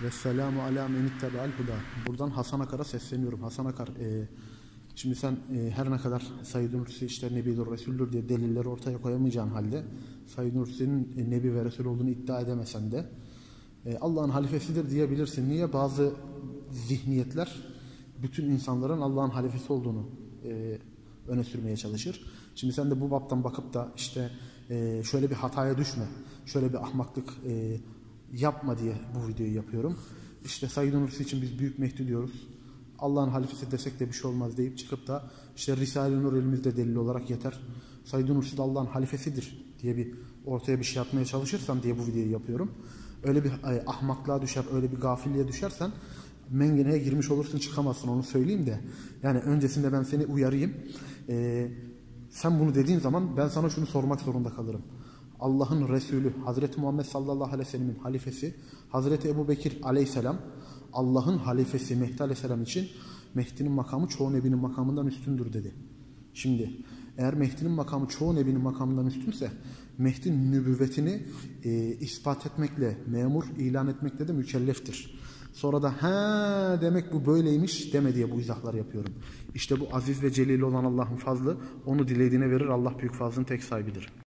Ve selamu ala men ittebe'al huda. Buradan Hasan Akar'a sesleniyorum. Hasan Akar, şimdi sen her ne kadar Said Nursi işte Nebidir, Resul'dür diye delilleri ortaya koyamayacağın halde, Said Nursi'nin Nebi ve Resul olduğunu iddia edemesen de Allah'ın halifesidir diyebilirsin. Niye? Bazı zihniyetler bütün insanların Allah'ın halifesi olduğunu öne sürmeye çalışır. Şimdi sen de bu baptan bakıp da işte şöyle bir hataya düşme, şöyle bir ahmaklık yapma diye bu videoyu yapıyorum. İşte Said Nursi için biz Büyük Mehdi diyoruz. Allah'ın halifesi desek de bir şey olmaz deyip çıkıp da işte Risale-i Nur elimizde delil olarak yeter, Said Nursi de Allah'ın halifesidir diye ortaya bir şey atmaya çalışırsan diye bu videoyu yapıyorum. Öyle bir ahmaklığa düşer, öyle bir gafilliğe düşersen mengeneye girmiş olursun, çıkamazsın, onu söyleyeyim de. Yani öncesinde ben seni uyarayım. Sen bunu dediğin zaman ben sana şunu sormak zorunda kalırım. Allah'ın Resulü Hazreti Muhammed sallallahu aleyhi ve sellemin halifesi Hazreti Ebu Bekir aleyhisselam, Allah'ın halifesi Mehdi aleyhisselam için Mehdi'nin makamı çoğu nebinin makamından üstündür dedi. Şimdi eğer Mehdi'nin makamı çoğu nebinin makamından üstünse Mehdi'nin nübüvvetini ispat etmekle, memur ilan etmekle de mükelleftir. Sonra da ha demek bu böyleymiş deme diye bu izahlar yapıyorum. İşte bu aziz ve celil olan Allah'ın fazlı, onu dilediğine verir. Allah büyük fazlın tek sahibidir.